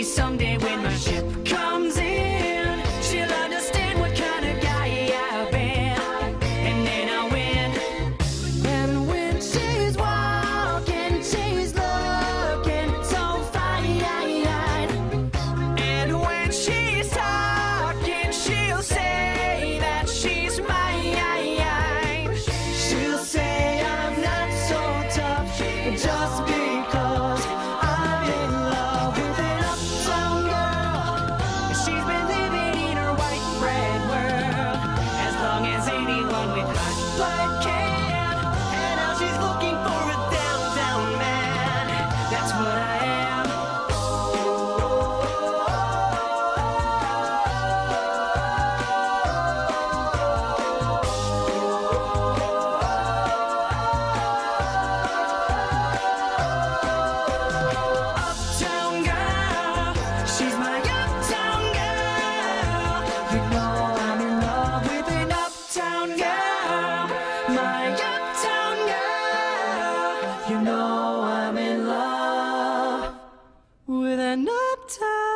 someday when my ship comes in, she'll understand what kind of guy I've been, and then I'll win. And when she's walking, she's looking so fine, and when she's talking, she'll say that she's mine. She'll say I'm not so tough just because I'm in love with an uptown girl. She's been living in her white bread world as long as anyone with hot blood can. And now she's looking for a downtown man. That's what I am. Uptown girl, she's my uptown girl. You know I'm in love with an uptown girl. My uptown girl. You know I'm in love with an uptown